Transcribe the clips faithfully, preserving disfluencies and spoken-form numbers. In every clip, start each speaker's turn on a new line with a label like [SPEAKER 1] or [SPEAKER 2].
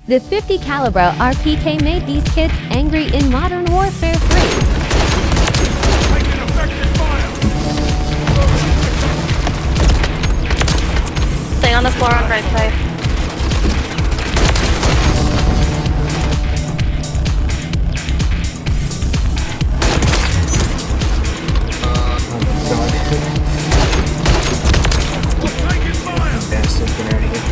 [SPEAKER 1] The fifty caliber R P K made these kids angry in Modern Warfare three.
[SPEAKER 2] Stay on the floor on right side.
[SPEAKER 3] Bastard, get out of here.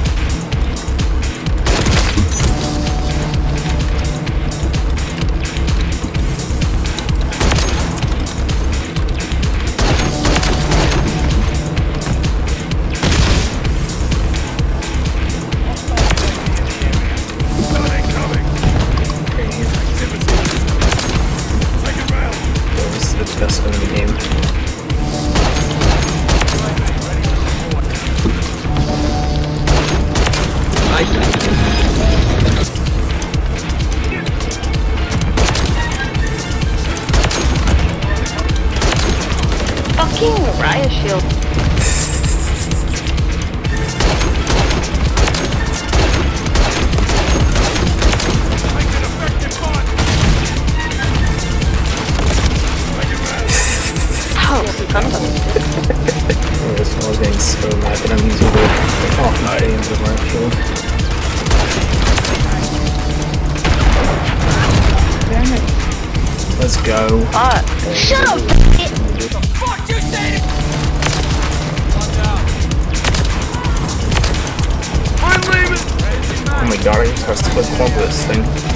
[SPEAKER 3] This is the best one in the game.
[SPEAKER 2] Fucking riot shield. Oh,
[SPEAKER 3] this one was getting so mad that I'm using the half my day into the riot shield. Damn it. Let's go.
[SPEAKER 2] Ah, shut up!
[SPEAKER 4] Fuck you said!
[SPEAKER 3] Oh my god, I just have to flip top of this thing.